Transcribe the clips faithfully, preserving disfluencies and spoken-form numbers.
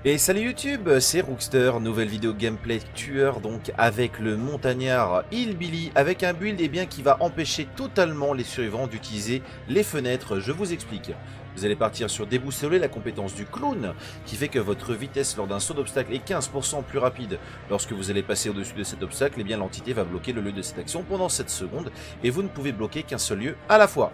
Et salut YouTube, c'est Rookster, nouvelle vidéo gameplay tueur donc avec le montagnard Hillbilly avec un build eh bien, qui va empêcher totalement les survivants d'utiliser les fenêtres. Je vous explique. Vous allez partir sur déboussoler, la compétence du clown qui fait que votre vitesse lors d'un saut d'obstacle est quinze pour cent plus rapide. Lorsque vous allez passer au-dessus de cet obstacle, eh bien l'entité va bloquer le lieu de cette action pendant sept secondes et vous ne pouvez bloquer qu'un seul lieu à la fois.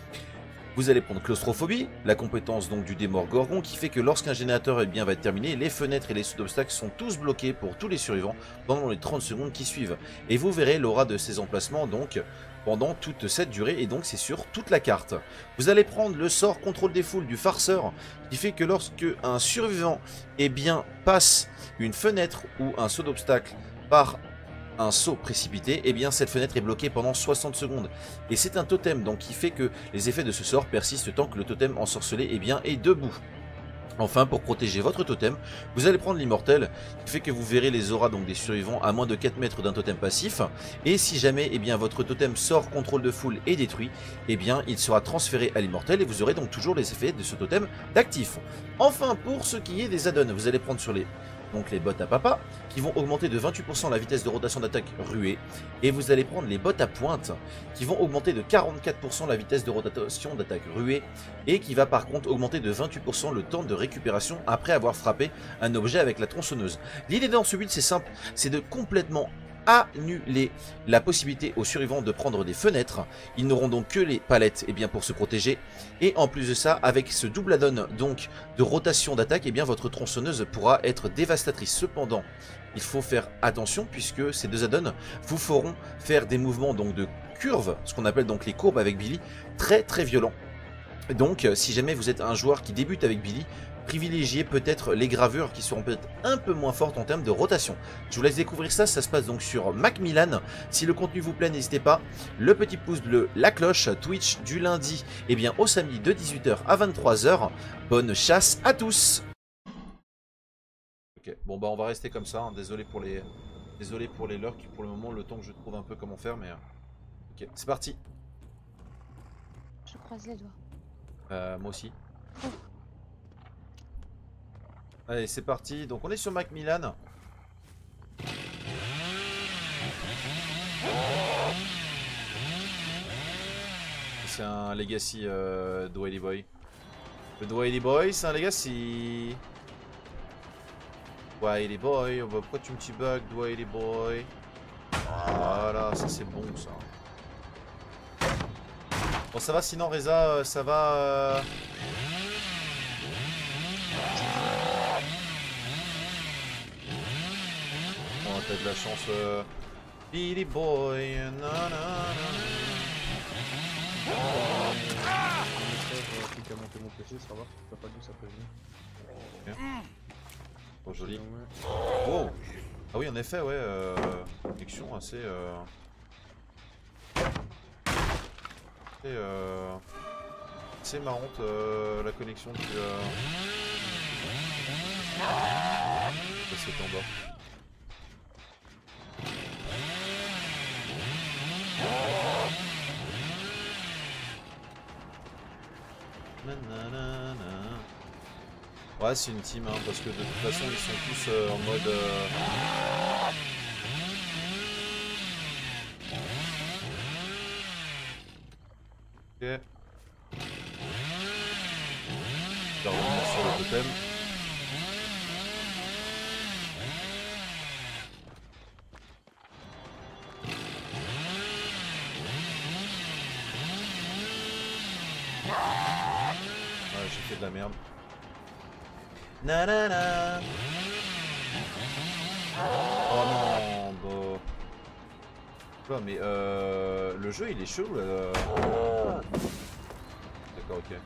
Vous allez prendre claustrophobie, la compétence donc du Démorgorgon qui fait que lorsqu'un générateur eh bien, va être terminé, les fenêtres et les sauts d'obstacles sont tous bloqués pour tous les survivants pendant les trente secondes qui suivent. Et vous verrez l'aura de ces emplacements donc pendant toute cette durée et donc c'est sur toute la carte. Vous allez prendre le sort contrôle des foules du farceur qui fait que lorsque un survivant eh bien, passe une fenêtre ou un saut d'obstacle par un saut précipité, et eh bien cette fenêtre est bloquée pendant soixante secondes. Et c'est un totem donc qui fait que les effets de ce sort persistent tant que le totem ensorcelé eh bien, est debout. Enfin, pour protéger votre totem, vous allez prendre l'immortel, qui fait que vous verrez les auras donc des survivants à moins de quatre mètres d'un totem passif. Et si jamais eh bien, votre totem sort contrôle de foule et détruit, eh bien, il sera transféré à l'immortel et vous aurez donc toujours les effets de ce totem d'actif. Enfin, pour ce qui est des add-ons, vous allez prendre sur les... donc les bottes à papa, qui vont augmenter de vingt-huit pour cent la vitesse de rotation d'attaque ruée. Et vous allez prendre les bottes à pointe, qui vont augmenter de quarante-quatre pour cent la vitesse de rotation d'attaque ruée. Et qui va par contre augmenter de vingt-huit pour cent le temps de récupération après avoir frappé un objet avec la tronçonneuse. L'idée dans ce build, c'est simple, c'est de complètement annuler la possibilité aux survivants de prendre des fenêtres. Ils n'auront donc que les palettes eh bien, pour se protéger. Et en plus de ça, avec ce double add-on donc de rotation d'attaque, eh bien votre tronçonneuse pourra être dévastatrice. Cependant, il faut faire attention puisque ces deux add-ons vous feront faire des mouvements donc de curves, ce qu'on appelle donc les courbes avec Billy, très très violents. Donc si jamais vous êtes un joueur qui débute avec Billy, privilégiez peut-être les gravures qui seront peut-être un peu moins fortes en termes de rotation. Je vous laisse découvrir ça, ça se passe donc sur Macmillan. Si le contenu vous plaît, n'hésitez pas. Le petit pouce bleu, la cloche, Twitch du lundi et bien au samedi de dix-huit heures à vingt-trois heures. Bonne chasse à tous. Ok, bon bah on va rester comme ça, hein. Désolé pour les désolé pour les lurks pour le moment, le temps que je trouve un peu comment faire, mais ok, c'est parti. Je croise les doigts. Euh, moi aussi. Oh. Allez, c'est parti. Donc on est sur Macmillan. C'est un legacy euh, Dwelly Boy. Le Dwelly Boy, c'est un legacy. Dwelly Boy, oh bah, pourquoi tu me petit bug, Dwelly Boy? Voilà, ça c'est bon ça. Bon, ça va sinon, Reza, ça va. Euh... Oh, t'as de la chance. Euh... Billy Boy, na na na. Clique à monter mon P C, ça va, t'as pas dit ça peut venir. Oh, joli. Oh. Ah oui, en effet, ouais. Euh... Connexion assez. Euh... assez, euh... assez marrante euh, la connexion du. Euh... C'est en bas. Ouais, c'est une team, hein, parce que de toute façon ils sont tous euh, en mode. Euh... Ok. Je vais revenir sur le totem. Ouais, j'ai fait de la merde. Nanana. Oh non, bon. Quoi, mais euh, le jeu il est chaud. Euh... D'accord, ok.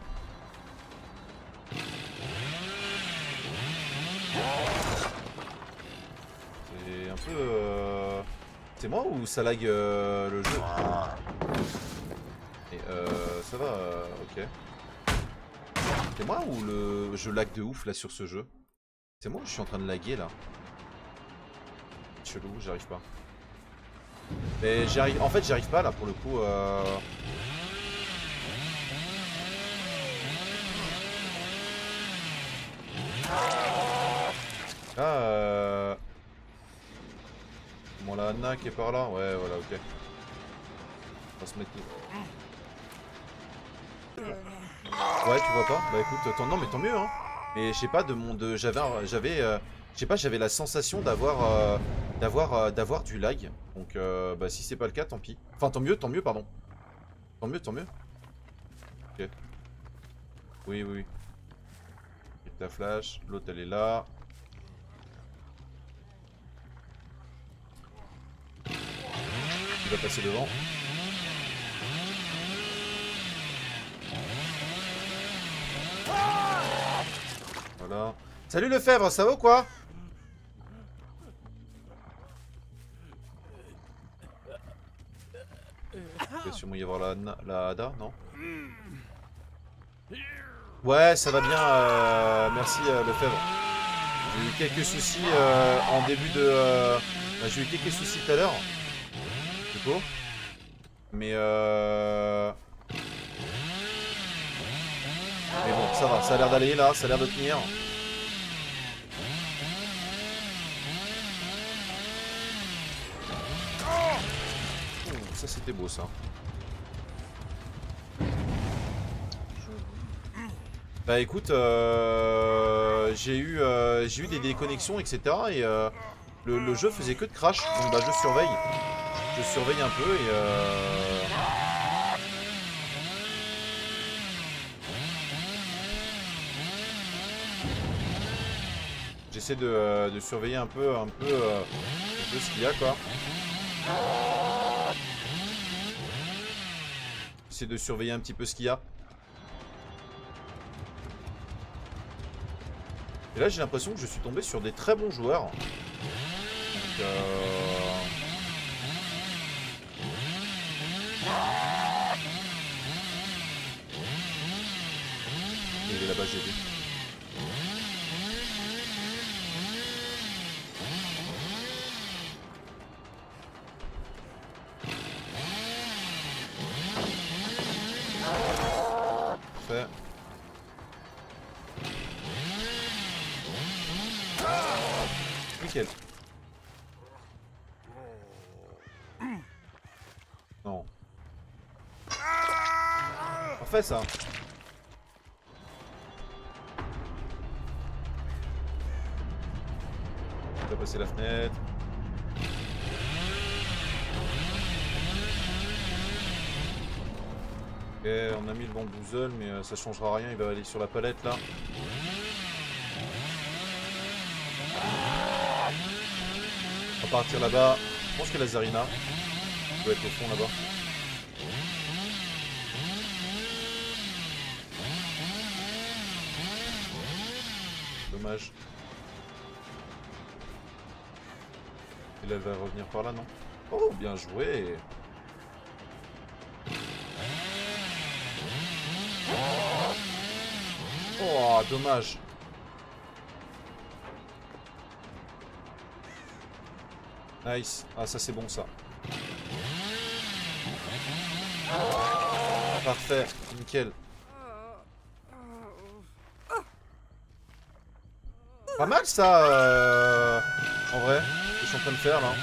C'est un peu. Euh... C'est moi ou ça lag euh, le jeu? Et euh, ça va, euh, ok. C'est moi ou le je lag de ouf là sur ce jeu? C'est moi ou je suis en train de laguer là? Chelou, j'arrive pas. Mais j'arrive. En fait j'arrive pas là pour le coup. Euh... Ah, euh... Bon, la Anna qui est par là. Ouais, voilà, ok. On va se mettre... Ouais, tu vois pas? Bah écoute, tant... non mais tant mieux, hein. Mais je sais pas, de mon... De... J'avais... J'avais... Euh... Je sais pas, j'avais la sensation d'avoir... Euh... D'avoir... Euh... D'avoir du lag. Donc, euh... bah si c'est pas le cas, tant pis. Enfin, tant mieux, tant mieux, pardon. Tant mieux, tant mieux. Ok. Oui, oui, oui. Et ta flash. L'autre, elle est là. Il va passer devant. Voilà. Salut Lefebvre, ça va ou quoi? Il va sûrement y avoir la, la Ada, non? Ouais, ça va bien, euh, merci euh, Lefebvre. J'ai eu quelques soucis euh, en début de... Euh, bah, j'ai eu quelques soucis tout à l'heure. Du coup. Mais euh... Mais bon, ça va, ça a l'air d'aller là, ça a l'air de tenir. Oh, ça c'était beau ça. Bah écoute, euh, j'ai eu, euh, j'ai eu des déconnexions, et cetera. Et euh, le, le jeu faisait que de crash, donc bah je surveille. Je surveille un peu et euh... j'essaie de, euh, de surveiller un peu, un peu, euh, un peu ce qu'il y a quoi. J'essaie de surveiller un petit peu ce qu'il y a. Et là j'ai l'impression que je suis tombé sur des très bons joueurs. Donc euh... il est là-bas, j'ai vu. Parfait. Nickel. Non. Parfait ça. On va passer la fenêtre. Ok, on a mis le bamboozle, mais euh, ça changera rien, il va aller sur la palette là. On va partir là-bas. Je pense que la Zarina doit être au fond là-bas. Dommage. Et là, elle va revenir par là, non? Oh, bien joué! Oh, dommage. Nice. Ah, ça c'est bon ça. Parfait. Nickel. Pas mal ça, euh... en vrai, ce que je suis en train de faire là.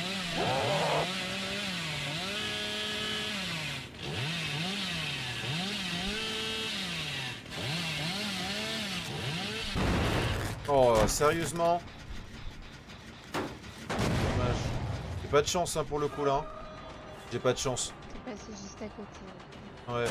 Oh, sérieusement? Dommage. J'ai pas de chance hein, pour le coup là. J'ai pas de chance. T'es passé juste à côté. Ouais.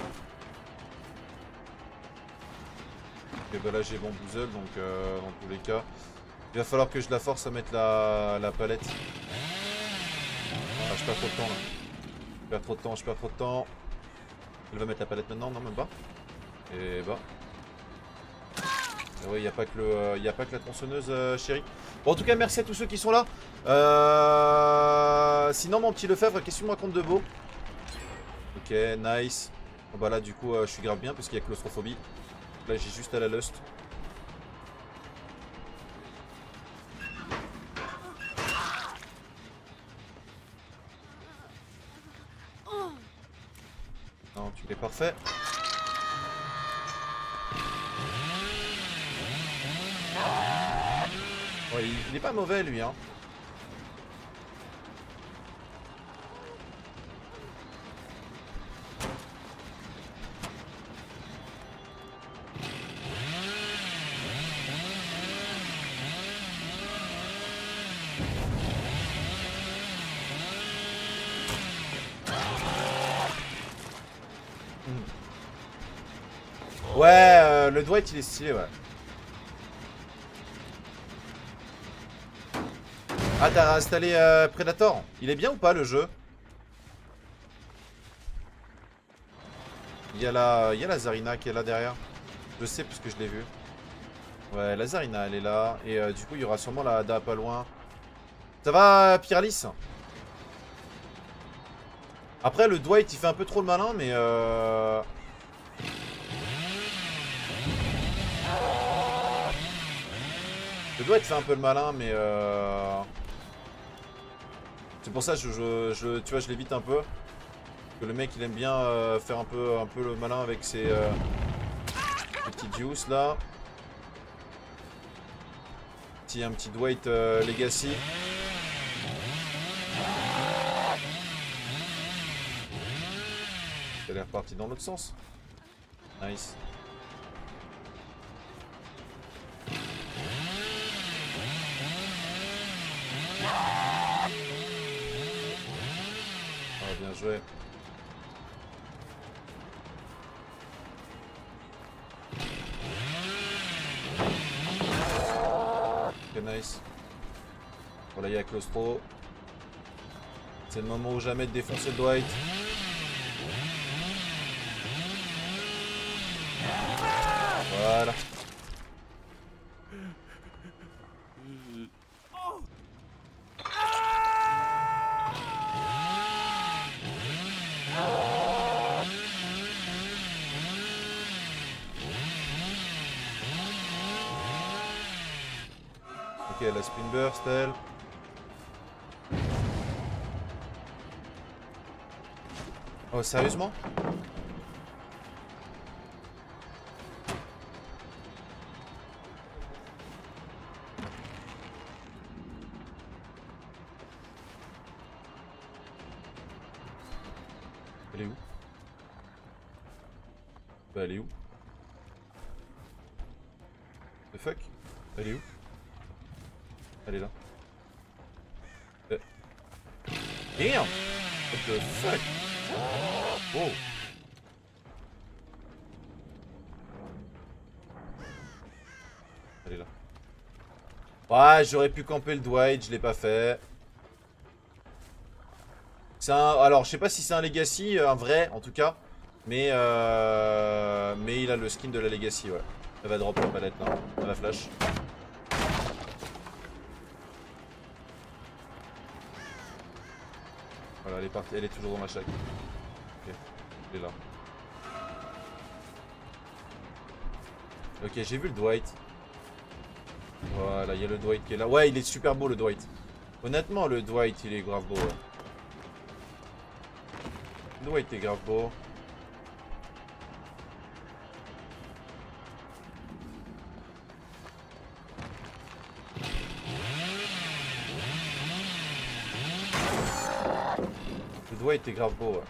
Ok, bah là j'ai bamboozle donc euh, dans tous les cas. Il va falloir que je la force à mettre la, la palette. Ah, je perds trop de temps là. Je perds trop de temps, je perds trop de temps. Elle va mettre la palette maintenant, non même pas. Et bah. Et ouais, il n'y a pas que le, euh, y a pas que la tronçonneuse euh, chérie. Bon, en tout cas, merci à tous ceux qui sont là. Euh... Sinon, mon petit Lefebvre, qu'est-ce que tu me racontes de beau? Ok, nice. Bon, bah là, du coup, euh, je suis grave bien parce qu'il y a claustrophobie. Là, j'ai juste à la lust. Non, tu es parfait. Ouais, il, il est pas mauvais lui hein. Ouais, euh, le Dwight il est stylé, ouais. Ah, t'as installé euh, Predator? Il est bien ou pas le jeu? Il y a la, il y a la Zarina qui est là derrière. Je sais parce que je l'ai vu. Ouais, la Zarina elle est là. Et euh, du coup, il y aura sûrement la Ada pas loin. Ça va, Pyralis? Après, le Dwight il fait un peu trop le malin, mais euh... Le Dwight fait un peu le malin, mais euh... c'est pour ça que je, je, je, tu vois, je l'évite un peu. Que le mec il aime bien euh, faire un peu, un peu le malin avec ses, euh, ses petites juice là. Petit, un petit Dwight euh, Legacy. Elle est repartie dans l'autre sens. Nice. Oh, bien joué. Ok, nice. Voilà, il y a Claustro. C'est le moment ou jamais de défoncer le Dwight. Voilà. Ok, la spin burst elle. Oh, sérieusement? Elle est où? Bah elle est où? The fuck? Elle est où? Elle est là. Euh... Damn! What the fuck? Oh! Elle est là. Ouais, j'aurais pu camper le Dwight, je l'ai pas fait. C'est un... Alors, je sais pas si c'est un Legacy, un vrai en tout cas. Mais euh... mais il a le skin de la Legacy, ouais. Elle va drop la palette là. Elle va flash. Voilà, elle est partie, elle est toujours dans ma shack. Ok, elle est là. Ok, j'ai vu le Dwight. Voilà, il y a le Dwight qui est là. Ouais, il est super beau le Dwight. Honnêtement, le Dwight, il est grave beau. Ouais. Le Dwight est grave beau. Le Dwight est grave beau, ouais.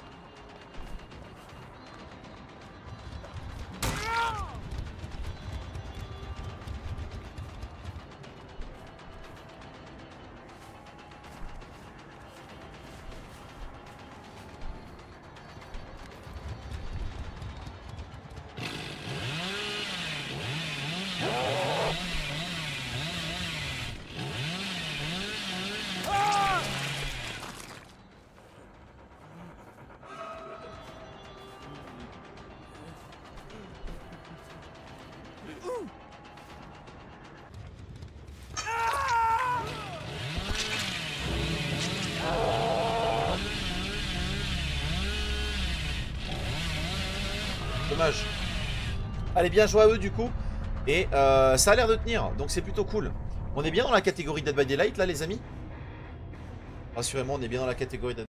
Dommage. Allez, bien joué à eux du coup. Et euh, ça a l'air de tenir, donc c'est plutôt cool. On est bien dans la catégorie Dead by Daylight là les amis. Rassurez-moi, on est bien dans la catégorie Dead by Daylight.